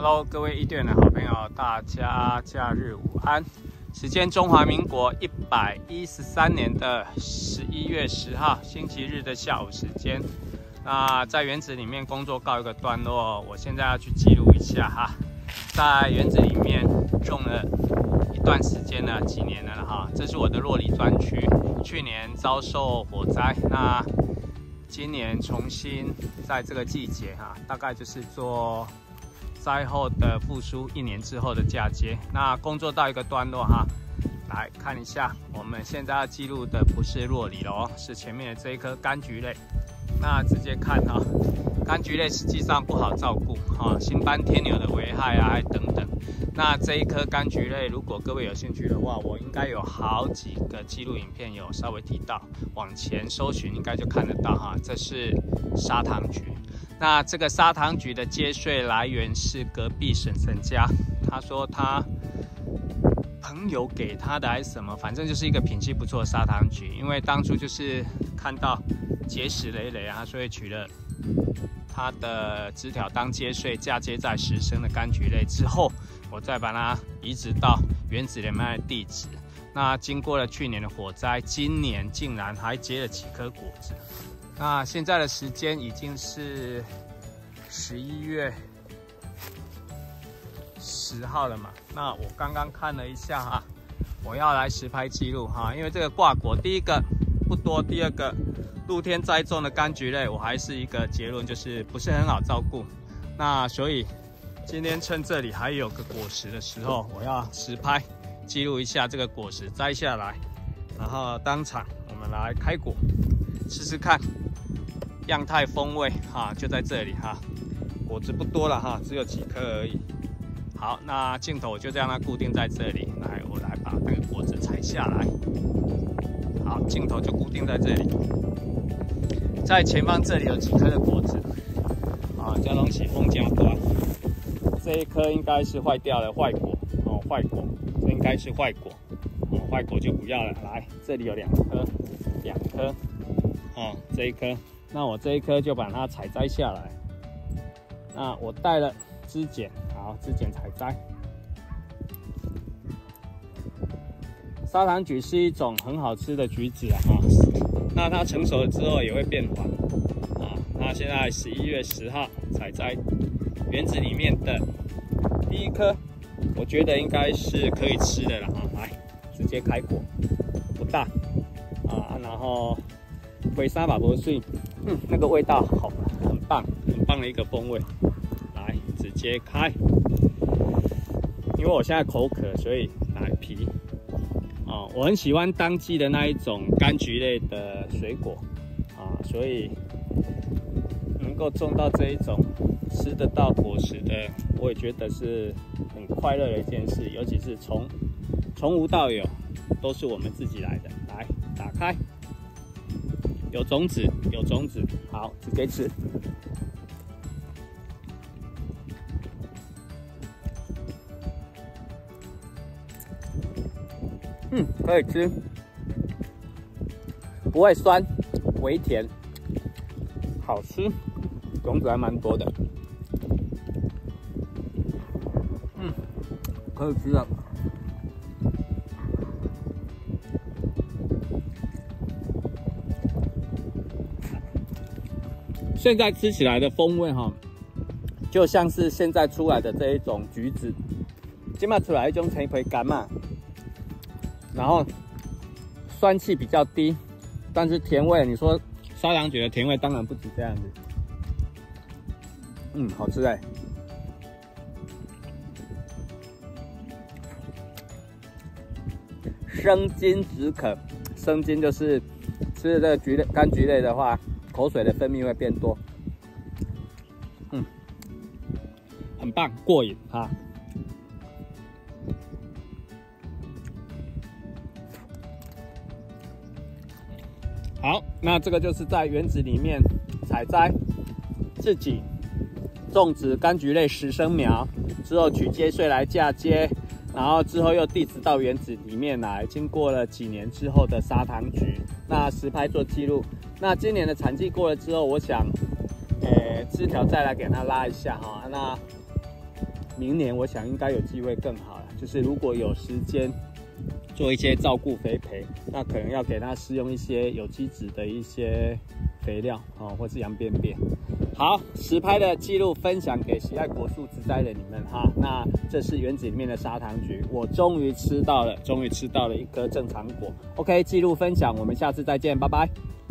Hello， 各位伊甸的好朋友，大家假日午安。时间中华民国113年的11月10号，星期日的下午时间。那在园子里面工作告一个段落，我现在要去记录一下哈，在园子里面种了一段时间了，几年了哈。这是我的酪梨专区，去年遭受火灾，那今年重新在这个季节哈，大概就是做灾后的复苏，1年之后的嫁接。那工作到一个段落哈，来看一下，我们现在要记录的不是酪梨了哦，是前面的这一颗柑橘类。那直接看哈，柑橘类实际上不好照顾哈，新斑天牛的危害啊等等。那这一颗柑橘类，如果各位有兴趣的话，我应该有好几个记录影片有稍微提到，往前搜寻应该就看得到哈。这是砂糖橘，那这个砂糖橘的接穗来源是隔壁婶婶家，他说他朋友给他的还是什么，反正就是一个品系不错的砂糖橘。因为当初就是看到结实累累啊，所以取了它的枝条当接穗，嫁接在实生的柑橘类之后，我再把它移植到园子里面的地址。那经过了去年的火灾，今年竟然还结了几颗果子。那现在的时间已经是11月10号了嘛？那我刚刚看了一下哈，我要来实拍记录哈，因为这个挂果，第一个不多，第二个露天栽种的柑橘类，我还是一个结论，就是不是很好照顾。那所以今天趁这里还有个果实的时候，我要实拍记录一下这个果实摘下来，然后当场我们来开果试试看，样态风味哈，就在这里哈，果子不多了哈，只有几颗而已。好，那镜头我就让它固定在这里，来，我来把那个果子采下来。好，镜头就固定在这里。在前方这里有几颗的果子，啊，叫东西风加端。这一颗应该是坏掉了，坏果哦，坏果，这应该是坏果，哦，坏果就不要了。来，这里有2颗，哦，这一颗，那我这一颗就把它采摘下来。那我带了枝剪，好，枝剪采摘。砂糖橘是一种很好吃的橘子啊，那它成熟了之后也会变黄啊。那现在11月10号采摘园子里面的第一颗，我觉得应该是可以吃的了啊。来，直接开果，不大啊，然后灰沙把薄碎，那个味道好，很棒的一个风味。来，直接开，因为我现在口渴，所以来皮。哦，我很喜欢当季的那一种柑橘类的水果啊，所以能够种到这一种吃得到果实的，我也觉得是很快乐的一件事。尤其是从无到有，都是我们自己来的。来，打开，有种子，好，直接吃。可以吃，不会酸，微甜，好吃，种子还蛮多的。可以吃了。现在吃起来的风味哈，就像是现在出来的这一种橘子，今麦出来一种青皮柑嘛。然后酸气比较低，但是甜味，你说砂糖橘的甜味当然不止这样子。好吃哎。生津止渴，生津就是吃了这个柑橘类的话，口水的分泌会变多。很棒，过瘾哈。好，那这个就是在园子里面采摘，自己种植柑橘类实生苗，之后取接穗来嫁接，然后之后又地植到园子里面来，经过了几年之后的砂糖橘，那实拍做记录。那今年的产季过了之后，我想，枝条再来给它拉一下哈。那明年我想应该有机会更好了。就是如果有时间做一些照顾肥培，那可能要给它施用一些有机质的一些肥料哦，或是羊便便。好，实拍的记录分享给喜爱果树植栽的你们哈。那这是园子里面的砂糖橘，我终于吃到了一颗正常果。OK， 记录分享，我们下次再见，拜拜。